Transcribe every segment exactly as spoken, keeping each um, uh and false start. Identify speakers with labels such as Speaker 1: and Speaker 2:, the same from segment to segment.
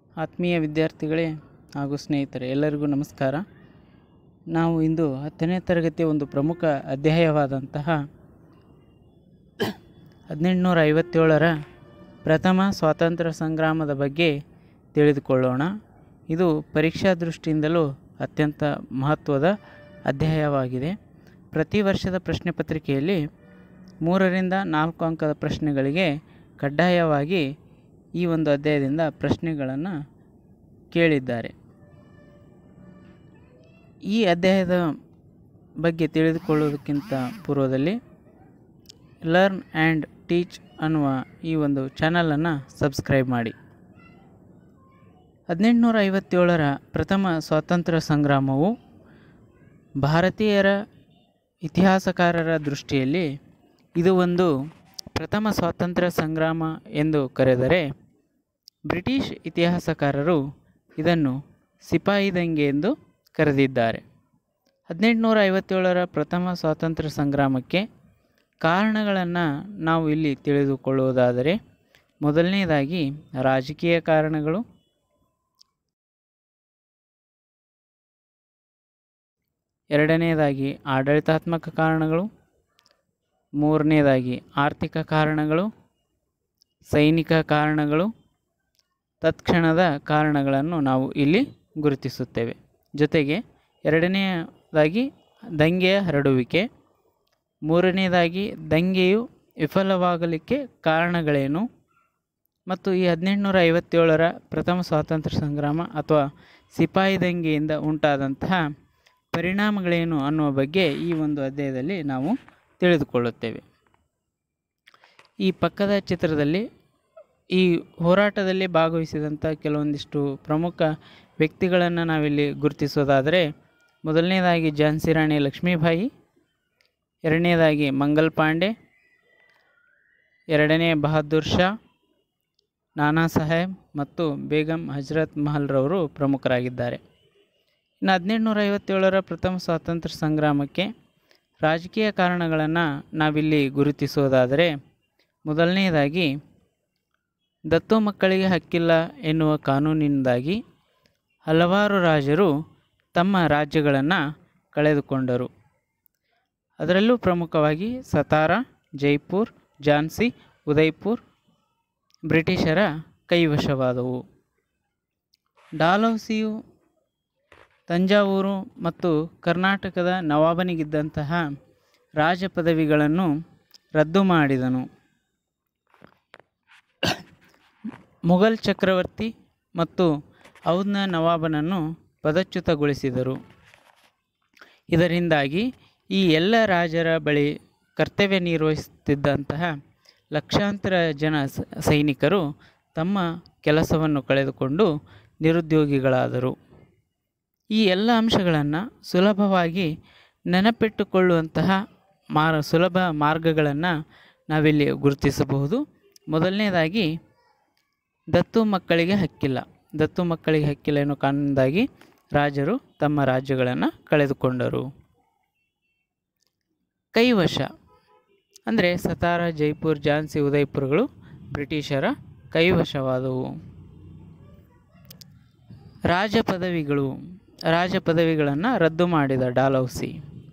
Speaker 1: ಆತ್ಮೀಯ ವಿದ್ಯಾರ್ಥಿಗಳೇ ಹಾಗೂ ಸ್ನೇಹಿತರೆ ಎಲ್ಲರಿಗೂ ನಮಸ್ಕಾರ. ನಾವು ಇಂದು ಹತ್ತನೇ ತರಗತಿಯ ಒಂದು ಪ್ರಮುಖ ಅಧ್ಯಾಯವಾದಂತಹ ಹದಿನೆಂಟುನೂರ ಐವತ್ತೇಳರ ಪ್ರಥಮ ಸ್ವಾತಂತ್ರ್ಯ ಸಂಗ್ರಾಮದ ಬಗ್ಗೆ ತಿಳಿದುಕೊಳ್ಳೋಣ. ಇದು ಪರೀಕ್ಷಾ ದೃಷ್ಟಿಯಿಂದಲೂ ಅತ್ಯಂತ ಮಹತ್ವದ ಅಧ್ಯಾಯವಾಗಿದೆ. ಪ್ರತಿ ವರ್ಷದ ಪ್ರಶ್ನೆ ಪತ್ರಿಕೆಯಲ್ಲಿ ಮೂರರಿಂದ ನಾಲ್ಕು ಅಂಕದ ಪ್ರಶ್ನೆಗಳಿಗೆ ಕಡ್ಡಾಯವಾಗಿ ಈ ಒಂದು ಅಧ್ಯಾಯದಿಂದ ಪ್ರಶ್ನೆಗಳನ್ನು ಕೇಳಿದ್ದಾರೆ. ಈ ಅಧ್ಯಾಯದ ಬಗ್ಗೆ ತಿಳಿದುಕೊಳ್ಳುವುದಕ್ಕಿಂತ ಪೂರ್ವದಲ್ಲಿ ಲರ್ನ್ ಆ್ಯಂಡ್ ಟೀಚ್ ಅನ್ನುವ ಈ ಒಂದು ಚಾನಲನ್ನು ಸಬ್ಸ್ಕ್ರೈಬ್ ಮಾಡಿ. ಹದಿನೆಂಟುನೂರ ಐವತ್ತೇಳರ ಪ್ರಥಮ ಸ್ವಾತಂತ್ರ್ಯ ಸಂಗ್ರಾಮವು ಭಾರತೀಯರ ಇತಿಹಾಸಕಾರರ ದೃಷ್ಟಿಯಲ್ಲಿ ಇದು ಒಂದು ಪ್ರಥಮ ಸ್ವಾತಂತ್ರ್ಯ ಸಂಗ್ರಾಮ ಎಂದು ಕರೆದರೆ, ಬ್ರಿಟಿಷ್ ಇತಿಹಾಸಕಾರರು ಇದನ್ನು ಸಿಪಾಯಿ ದಂಗೆ ಎಂದು ಕರೆದಿದ್ದಾರೆ. ಹದಿನೆಂಟುನೂರ ಐವತ್ತೇಳರ ಪ್ರಥಮ ಸ್ವಾತಂತ್ರ್ಯ ಸಂಗ್ರಾಮಕ್ಕೆ ಕಾರಣಗಳನ್ನು ನಾವು ಇಲ್ಲಿ ತಿಳಿದುಕೊಳ್ಳುವುದಾದರೆ, ಮೊದಲನೇದಾಗಿ ರಾಜಕೀಯ ಕಾರಣಗಳು, ಎರಡನೇದಾಗಿ ಆಡಳಿತಾತ್ಮಕ ಕಾರಣಗಳು, ಮೂರನೇದಾಗಿ ಆರ್ಥಿಕ ಕಾರಣಗಳು, ಸೈನಿಕ ಕಾರಣಗಳು, ತತ್ಕ್ಷಣದ ಕಾರಣಗಳನ್ನು ನಾವು ಇಲ್ಲಿ ಗುರುತಿಸುತ್ತೇವೆ. ಜೊತೆಗೆ ಎರಡನೆಯದಾಗಿ ದಂಗೆಯ ಹರಡುವಿಕೆ, ಮೂರನೇದಾಗಿ ದಂಗೆಯು ವಿಫಲವಾಗಲಿಕ್ಕೆ ಕಾರಣಗಳೇನು, ಮತ್ತು ಈ ಹದಿನೆಂಟುನೂರ ಐವತ್ತೇಳರ ಪ್ರಥಮ ಸ್ವಾತಂತ್ರ್ಯ ಸಂಗ್ರಾಮ ಅಥವಾ ಸಿಪಾಯಿ ದಂಗೆಯಿಂದ ಉಂಟಾದಂತಹ ಪರಿಣಾಮಗಳೇನು ಅನ್ನುವ ಬಗ್ಗೆ ಈ ಒಂದು ಅಧ್ಯಾಯದಲ್ಲಿ ನಾವು ತಿಳಿದುಕೊಳ್ಳುತ್ತೇವೆ. ಈ ಪಕ್ಕದ ಚಿತ್ರದಲ್ಲಿ ಈ ಹೋರಾಟದಲ್ಲಿ ಭಾಗವಹಿಸಿದಂಥ ಕೆಲವೊಂದಿಷ್ಟು ಪ್ರಮುಖ ವ್ಯಕ್ತಿಗಳನ್ನು ನಾವಿಲ್ಲಿ ಗುರುತಿಸೋದಾದರೆ, ಮೊದಲನೇದಾಗಿ ಝಾನ್ಸಿ ರಾಣಿ ಲಕ್ಷ್ಮೀಬಾಯಿ, ಎರಡನೇದಾಗಿ ಮಂಗಲ್ ಪಾಂಡೆ, ಎರಡನೇ ಬಹದ್ದೂರ್ ಶಾ, ನಾನಾ ಸಾಹೇಬ್ ಮತ್ತು ಬೇಗಂ ಹಜರತ್ ಮಹಲ್ರವರು ಪ್ರಮುಖರಾಗಿದ್ದಾರೆ. ಇನ್ನು ಹದಿನೆಂಟುನೂರ ಐವತ್ತೇಳರ ಪ್ರಥಮ ಸ್ವಾತಂತ್ರ್ಯ ಸಂಗ್ರಾಮಕ್ಕೆ ರಾಜಕೀಯ ಕಾರಣಗಳನ್ನು ನಾವಿಲ್ಲಿ ಗುರುತಿಸೋದಾದರೆ, ಮೊದಲನೆಯದಾಗಿ ದತ್ತು ಮಕ್ಕಳಿಗೆ ಹಕ್ಕಿಲ್ಲ ಎನ್ನುವ ಕಾನೂನಿನಿಂದಾಗಿ ಹಲವಾರು ರಾಜರು ತಮ್ಮ ರಾಜ್ಯಗಳನ್ನು ಕಳೆದುಕೊಂಡರು. ಅದರಲ್ಲೂ ಪ್ರಮುಖವಾಗಿ ಸತಾರಾ, ಜೈಪುರ್, ಝಾನ್ಸಿ, ಉದಯ್ಪುರ್ ಬ್ರಿಟಿಷರ ಕೈವಶವಾದವು. ಡಾಲೌಸಿಯು ತಂಜಾವೂರು ಮತ್ತು ಕರ್ನಾಟಕದ ನವಾಬನಿಗಿದ್ದಂತಹ ರಾಜ ಪದವಿಗಳನ್ನು ರದ್ದು ಮಾಡಿದನು. ಮುಘಲ್ ಚಕ್ರವರ್ತಿ ಮತ್ತು ಔಧ್ನ ನವಾಬನನ್ನು ಪದಚ್ಯುತಗೊಳಿಸಿದರು. ಇದರಿಂದಾಗಿ ಈ ಎಲ್ಲ ರಾಜರ ಬಳಿ ಕರ್ತವ್ಯ ನಿರ್ವಹಿಸುತ್ತಿದ್ದಂತಹ ಲಕ್ಷಾಂತರ ಜನ ಸೈನಿಕರು ತಮ್ಮ ಕೆಲಸವನ್ನು ಕಳೆದುಕೊಂಡು ನಿರುದ್ಯೋಗಿಗಳಾದರು. ಈ ಎಲ್ಲ ಅಂಶಗಳನ್ನು ಸುಲಭವಾಗಿ ನೆನಪಿಟ್ಟುಕೊಳ್ಳುವಂತಹ ಮಾರ್ ಸುಲಭ ಮಾರ್ಗಗಳನ್ನು ನಾವಿಲ್ಲಿ ಗುರುತಿಸಬಹುದು. ಮೊದಲನೇದಾಗಿ ದತ್ತು ಮಕ್ಕಳಿಗೆ ಹಕ್ಕಿಲ್ಲ. ದತ್ತು ಮಕ್ಕಳಿಗೆ ಹಕ್ಕಿಲ್ಲ ಎನ್ನುವ ಕಾರಣದಿಂದಾಗಿ ರಾಜರು ತಮ್ಮ ರಾಜ್ಯಗಳನ್ನು ಕಳೆದುಕೊಂಡರು. ಕೈವಶ ಅಂದರೆ ಸತಾರಾ, ಜೈಪುರ್, ಝಾನ್ಸಿ, ಉದಯ್ಪುರ್ಗಳು ಬ್ರಿಟಿಷರ ಕೈವಶವಾದವು. ರಾಜ ಪದವಿಗಳು ರಾಜ ಪದವಿಗಳನ್ನು ರದ್ದು ಮಾಡಿದ ಡಾಲೌಸಿ.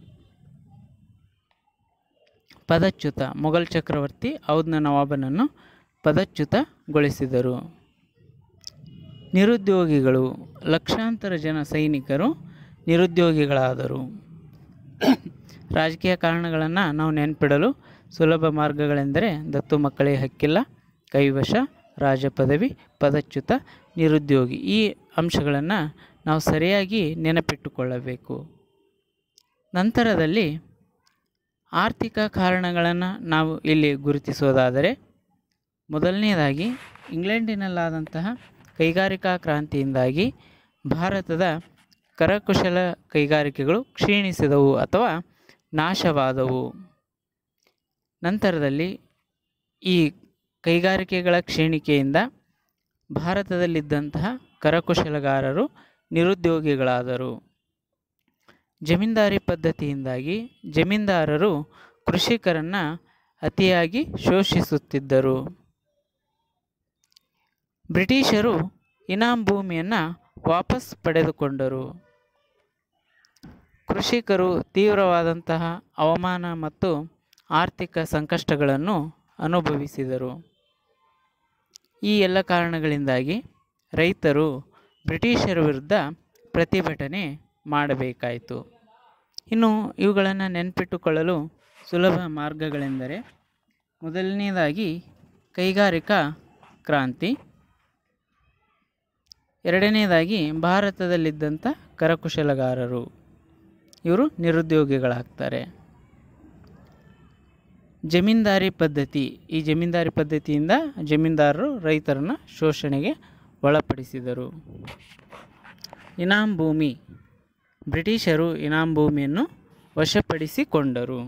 Speaker 1: ಪದಚ್ಯುತ ಮೊಘಲ್ ಚಕ್ರವರ್ತಿ ಔಧ್ನ ನವಾಬನನ್ನು ಪದಚ್ಯುತಗೊಳಿಸಿದರು. ನಿರುದ್ಯೋಗಿಗಳು ಲಕ್ಷಾಂತರ ಜನ ಸೈನಿಕರು ನಿರುದ್ಯೋಗಿಗಳಾದರು. ರಾಜಕೀಯ ಕಾರಣಗಳನ್ನು ನಾವು ನೆನಪಿಡಲು ಸುಲಭ ಮಾರ್ಗಗಳೆಂದರೆ ದತ್ತು ಮಕ್ಕಳಿಗೆ ಹಕ್ಕಿಲ್ಲ, ಕೈವಶ, ರಾಜ ಪದವಿ, ಪದಚ್ಯುತ, ನಿರುದ್ಯೋಗಿ. ಈ ಅಂಶಗಳನ್ನು ನಾವು ಸರಿಯಾಗಿ ನೆನಪಿಟ್ಟುಕೊಳ್ಳಬೇಕು. ನಂತರದಲ್ಲಿ ಆರ್ಥಿಕ ಕಾರಣಗಳನ್ನು ನಾವು ಇಲ್ಲಿ ಗುರುತಿಸೋದಾದರೆ, ಮೊದಲನೆಯದಾಗಿ ಇಂಗ್ಲೆಂಡಿನಲ್ಲಾದಂತಹ ಕೈಗಾರಿಕಾ ಕ್ರಾಂತಿಯಿಂದಾಗಿ ಭಾರತದ ಕರಕುಶಲ ಕೈಗಾರಿಕೆಗಳು ಕ್ಷೀಣಿಸಿದವು ಅಥವಾ ನಾಶವಾದವು. ನಂತರದಲ್ಲಿ ಈ ಕೈಗಾರಿಕೆಗಳ ಕ್ಷೀಣಿಕೆಯಿಂದ ಭಾರತದಲ್ಲಿದ್ದಂತಹ ಕರಕುಶಲಗಾರರು ನಿರುದ್ಯೋಗಿಗಳಾದರು. ಜಮೀನ್ದಾರಿ ಪದ್ಧತಿಯಿಂದಾಗಿ ಜಮೀನ್ದಾರರು ಕೃಷಿಕರನ್ನು ಅತಿಯಾಗಿ ಶೋಷಿಸುತ್ತಿದ್ದರು. ಬ್ರಿಟಿಷರು ಇನಾಮ್ ಭೂಮಿಯನ್ನು ವಾಪಸ್ ಪಡೆದುಕೊಂಡರು. ಕೃಷಿಕರು ತೀವ್ರವಾದಂತಹ ಅವಮಾನ ಮತ್ತು ಆರ್ಥಿಕ ಸಂಕಷ್ಟಗಳನ್ನು ಅನುಭವಿಸಿದರು. ಈ ಎಲ್ಲ ಕಾರಣಗಳಿಂದಾಗಿ ರೈತರು ಬ್ರಿಟಿಷರ ವಿರುದ್ಧ ಪ್ರತಿಭಟನೆ ಮಾಡಬೇಕಾಯಿತು. ಇನ್ನು ಇವುಗಳನ್ನು ನೆನಪಿಟ್ಟುಕೊಳ್ಳಲು ಸುಲಭ ಮಾರ್ಗಗಳೆಂದರೆ, ಮೊದಲನೆಯದಾಗಿ ಕೈಗಾರಿಕಾ ಕ್ರಾಂತಿ, ಎರಡನೆಯದಾಗಿ ಭಾರತದಲ್ಲಿದ್ದಂಥ ಕರಕುಶಲಗಾರರು, ಇವರು ನಿರುದ್ಯೋಗಿಗಳಾಗ್ತಾರೆ. ಜಮೀನ್ದಾರಿ ಪದ್ಧತಿ, ಈ ಜಮೀನ್ದಾರಿ ಪದ್ಧತಿಯಿಂದ ಜಮೀನ್ದಾರರು ರೈತರನ್ನು ಶೋಷಣೆಗೆ ಒಳಪಡಿಸಿದರು. ಇನಾಮ್ ಭೂಮಿ, ಬ್ರಿಟಿಷರು ಇನಾಮ್ ಭೂಮಿಯನ್ನು ವಶಪಡಿಸಿಕೊಂಡರು.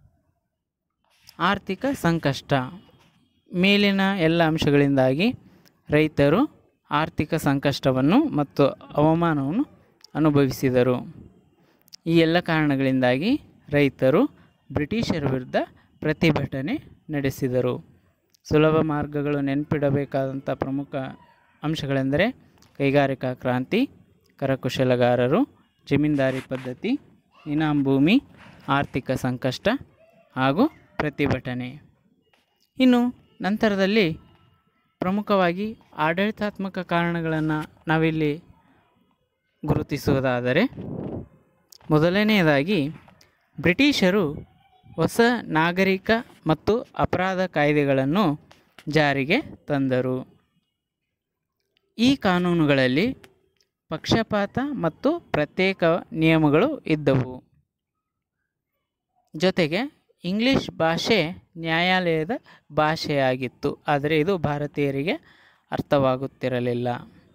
Speaker 1: ಆರ್ಥಿಕ ಸಂಕಷ್ಟ, ಮೇಲಿನ ಎಲ್ಲ ಅಂಶಗಳಿಂದಾಗಿ ರೈತರು ಆರ್ಥಿಕ ಸಂಕಷ್ಟವನ್ನು ಮತ್ತು ಅವಮಾನವನ್ನು ಅನುಭವಿಸಿದರು. ಈ ಎಲ್ಲ ಕಾರಣಗಳಿಂದಾಗಿ ರೈತರು ಬ್ರಿಟಿಷರ ವಿರುದ್ಧ ಪ್ರತಿಭಟನೆ ನಡೆಸಿದರು. ಸುಲಭ ಮಾರ್ಗಗಳು ನೆನಪಿಡಬೇಕಾದಂಥ ಪ್ರಮುಖ ಅಂಶಗಳೆಂದರೆ ಕೈಗಾರಿಕಾ ಕ್ರಾಂತಿ, ಕರಕುಶಲಗಾರರು, ಜಮೀನ್ದಾರಿ ಪದ್ಧತಿ, ಇನಾಮ್ ಭೂಮಿ, ಆರ್ಥಿಕ ಸಂಕಷ್ಟ ಹಾಗೂ ಪ್ರತಿಭಟನೆ. ಇನ್ನು ನಂತರದಲ್ಲಿ ಪ್ರಮುಖವಾಗಿ ಆಡಳಿತಾತ್ಮಕ ಕಾರಣಗಳನ್ನು ನಾವಿಲ್ಲಿ ಗುರುತಿಸುವುದಾದರೆ, ಮೊದಲನೆಯದಾಗಿ ಬ್ರಿಟಿಷರು ಹೊಸ ನಾಗರಿಕ ಮತ್ತು ಅಪರಾಧ ಕಾಯ್ದೆಗಳನ್ನು ಜಾರಿಗೆ ತಂದರು. ಈ ಕಾನೂನುಗಳಲ್ಲಿ ಪಕ್ಷಪಾತ ಮತ್ತು ಪ್ರತ್ಯೇಕ ನಿಯಮಗಳು ಇದ್ದವು. ಜೊತೆಗೆ ಇಂಗ್ಲಿಷ್ ಭಾಷೆ ನ್ಯಾಯಾಲಯದ ಭಾಷೆಯಾಗಿತ್ತು, ಆದರೆ ಇದು ಭಾರತೀಯರಿಗೆ ಅರ್ಥವಾಗುತ್ತಿರಲಿಲ್ಲ.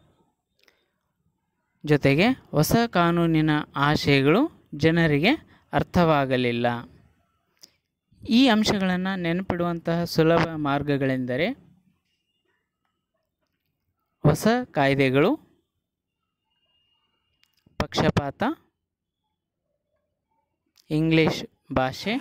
Speaker 1: ಜೊತೆಗೆ ಹೊಸ ಕಾನೂನಿನ ಆಶಯಗಳು ಜನರಿಗೆ ಅರ್ಥವಾಗಲಿಲ್ಲ. ಈ ಅಂಶಗಳನ್ನು ನೆನಪಿಡುವಂತಹ ಸುಲಭ ಮಾರ್ಗಗಳೆಂದರೆ ಹೊಸ ಕಾಯ್ದೆಗಳು, ಪಕ್ಷಪಾತ, ಇಂಗ್ಲಿಷ್ ಭಾಷೆ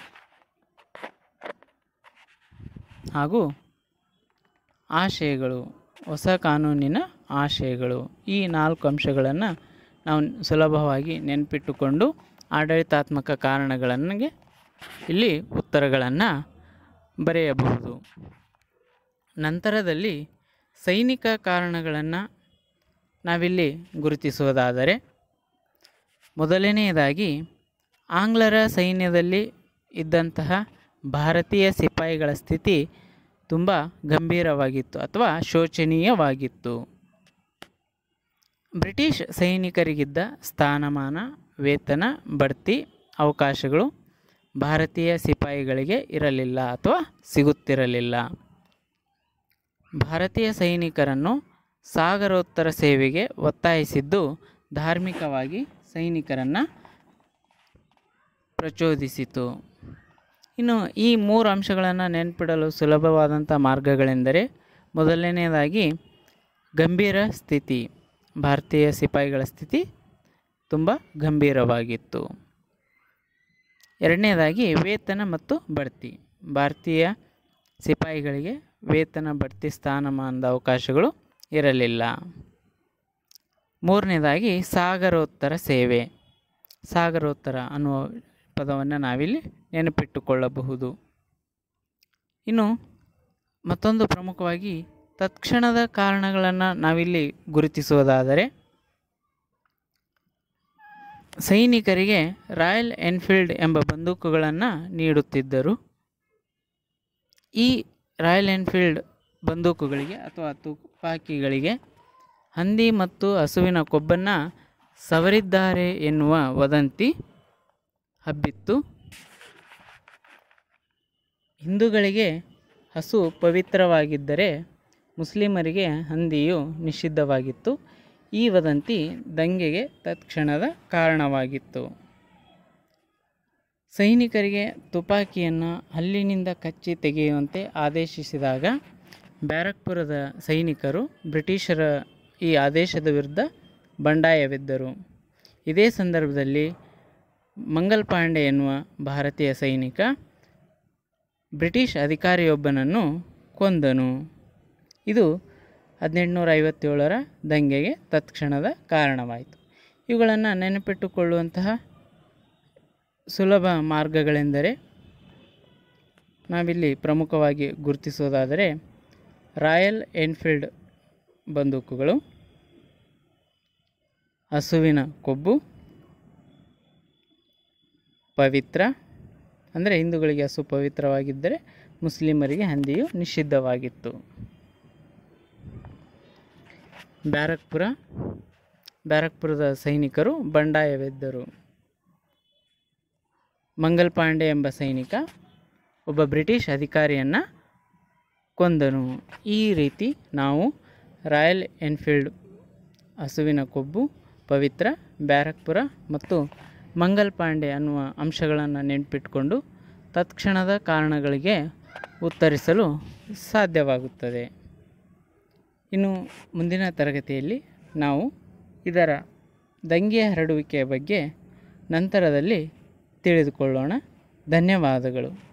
Speaker 1: ಹಾಗೂ ಆಶಯಗಳು, ಹೊಸ ಕಾನೂನಿನ ಆಶಯಗಳು. ಈ ನಾಲ್ಕು ಅಂಶಗಳನ್ನು ನಾವು ಸುಲಭವಾಗಿ ನೆನಪಿಟ್ಟುಕೊಂಡು ಆಡಳಿತಾತ್ಮಕ ಕಾರಣಗಳಿಗೆ ಇಲ್ಲಿ ಉತ್ತರಗಳನ್ನು ಬರೆಯಬಹುದು. ನಂತರದಲ್ಲಿ ಸೈನಿಕ ಕಾರಣಗಳನ್ನು ನಾವಿಲ್ಲಿ ಗುರುತಿಸುವುದಾದರೆ, ಮೊದಲನೆಯದಾಗಿ ಆಂಗ್ಲರ ಸೈನ್ಯದಲ್ಲಿ ಇದ್ದಂತಹ ಭಾರತೀಯ ಸಿಪಾಯಿಗಳ ಸ್ಥಿತಿ ತುಂಬ ಗಂಭೀರವಾಗಿತ್ತು ಅಥವಾ ಶೋಚನೀಯವಾಗಿತ್ತು. ಬ್ರಿಟಿಷ್ ಸೈನಿಕರಿಗಿದ್ದ ಸ್ಥಾನಮಾನ, ವೇತನ, ಬಡ್ತಿ, ಅವಕಾಶಗಳು ಭಾರತೀಯ ಸಿಪಾಯಿಗಳಿಗೆ ಇರಲಿಲ್ಲ ಅಥವಾ ಸಿಗುತ್ತಿರಲಿಲ್ಲ. ಭಾರತೀಯ ಸೈನಿಕರನ್ನು ಸಾಗರೋತ್ತರ ಸೇವೆಗೆ ಒತ್ತಾಯಿಸಿದ್ದು ಧಾರ್ಮಿಕವಾಗಿ ಸೈನಿಕರನ್ನು ಪ್ರಚೋದಿಸಿತು. ಇನ್ನು ಈ ಮೂರು ಅಂಶಗಳನ್ನು ನೆನಪಿಡಲು ಸುಲಭವಾದಂಥ ಮಾರ್ಗಗಳೆಂದರೆ, ಮೊದಲನೆಯದಾಗಿ ಗಂಭೀರ ಸ್ಥಿತಿ, ಭಾರತೀಯ ಸಿಪಾಯಿಗಳ ಸ್ಥಿತಿ ತುಂಬ ಗಂಭೀರವಾಗಿತ್ತು. ಎರಡನೇದಾಗಿ ವೇತನ ಮತ್ತು ಬಡ್ತಿ, ಭಾರತೀಯ ಸಿಪಾಯಿಗಳಿಗೆ ವೇತನ, ಬಡ್ತಿ, ಸ್ಥಾನಮಾನದ ಅವಕಾಶಗಳು ಇರಲಿಲ್ಲ. ಮೂರನೇದಾಗಿ ಸಾಗರೋತ್ತರ ಸೇವೆ, ಸಾಗರೋತ್ತರ ಅನ್ನುವ ಪದವನ್ನು ನಾವಿಲ್ಲಿ ನೆನಪಿಟ್ಟುಕೊಳ್ಳಬಹುದು. ಇನ್ನು ಮತ್ತೊಂದು ಪ್ರಮುಖವಾಗಿ ತತ್ಕ್ಷಣದ ಕಾರಣಗಳನ್ನು ನಾವಿಲ್ಲಿ ಗುರುತಿಸುವುದಾದರೆ, ಸೈನಿಕರಿಗೆ ರಾಯಲ್ ಎನ್ಫೀಲ್ಡ್ ಎಂಬ ಬಂದೂಕುಗಳನ್ನು ನೀಡುತ್ತಿದ್ದರು. ಈ ರಾಯಲ್ ಎನ್ಫೀಲ್ಡ್ ಬಂದೂಕುಗಳಿಗೆ ಅಥವಾ ತುಪಾಕಿಗಳಿಗೆ ಹಂದಿ ಮತ್ತು ಹಸುವಿನ ಕೊಬ್ಬನ್ನು ಸವರಿದ್ದಾರೆ ಎನ್ನುವ ವದಂತಿ ಹಬ್ಬಿತ್ತು. ಹಿಂದೂಗಳಿಗೆ ಹಸು ಪವಿತ್ರವಾಗಿದ್ದರೆ ಮುಸ್ಲಿಮರಿಗೆ ಹಂದಿಯು ನಿಷಿದ್ಧವಾಗಿತ್ತು. ಈ ವದಂತಿ ದಂಗೆಗೆ ತತ್ಕ್ಷಣದ ಕಾರಣವಾಗಿತ್ತು. ಸೈನಿಕರಿಗೆ ತುಪಾಕಿಯನ್ನು ಹಲ್ಲಿನಿಂದ ಕಚ್ಚಿ ತೆಗೆಯುವಂತೆ ಆದೇಶಿಸಿದಾಗ ಬ್ಯಾರಕ್ಪುರದ ಸೈನಿಕರು ಬ್ರಿಟಿಷರ ಈ ಆದೇಶದ ವಿರುದ್ಧ ಬಂಡಾಯವೆದ್ದರು. ಇದೇ ಸಂದರ್ಭದಲ್ಲಿ ಮಂಗಲ್ ಪಾಂಡೆ ಎನ್ನುವ ಭಾರತೀಯ ಸೈನಿಕ ಬ್ರಿಟಿಷ್ ಅಧಿಕಾರಿಯೊಬ್ಬನನ್ನು ಕೊಂದನು. ಇದು ಹದಿನೆಂಟುನೂರ ಐವತ್ತೇಳರ ದಂಗೆಗೆ ತತ್ಕ್ಷಣದ ಕಾರಣವಾಯಿತು. ಇವುಗಳನ್ನು ನೆನಪಿಟ್ಟುಕೊಳ್ಳುವಂತಹ ಸುಲಭ ಮಾರ್ಗಗಳೆಂದರೆ ನಾವಿಲ್ಲಿ ಪ್ರಮುಖವಾಗಿ ಗುರುತಿಸೋದಾದರೆ ರಾಯಲ್ ಎನ್ಫೀಲ್ಡ್ ಬಂದೂಕುಗಳು, ಹಸುವಿನ ಕೊಬ್ಬು, ಪವಿತ್ರ ಅಂದರೆ ಹಿಂದೂಗಳಿಗೆ ಹಸು ಪವಿತ್ರವಾಗಿದ್ದರೆ ಮುಸ್ಲಿಮರಿಗೆ ಹಂದಿಯು ನಿಷಿದ್ಧವಾಗಿತ್ತು. ಬ್ಯಾರಕ್ಪುರ ಬ್ಯಾರಕ್ಪುರದ ಸೈನಿಕರು ಬಂಡಾಯವೆದ್ದರು. ಮಂಗಲ್ ಪಾಂಡೆ ಎಂಬ ಸೈನಿಕ ಒಬ್ಬ ಬ್ರಿಟಿಷ್ ಅಧಿಕಾರಿಯನ್ನು ಕೊಂದನು. ಈ ರೀತಿ ನಾವು ರಾಯಲ್ ಎನ್ಫೀಲ್ಡ್, ಹಸುವಿನ ಕೊಬ್ಬು, ಪವಿತ್ರ, ಬ್ಯಾರಕ್ಪುರ ಮತ್ತು ಮಂಗಲ್ ಪಾಂಡೆ ಅನ್ನುವ ಅಂಶಗಳನ್ನು ನೆನಪಿಟ್ಕೊಂಡು ತತ್ಕ್ಷಣದ ಕಾರಣಗಳಿಗೆ ಉತ್ತರಿಸಲು ಸಾಧ್ಯವಾಗುತ್ತದೆ. ಇನ್ನು ಮುಂದಿನ ತರಗತಿಯಲ್ಲಿ ನಾವು ಇದರ ದಂಗೆಯ ಹರಡುವಿಕೆಯ ಬಗ್ಗೆ ನಂತರದಲ್ಲಿ ತಿಳಿದುಕೊಳ್ಳೋಣ. ಧನ್ಯವಾದಗಳು.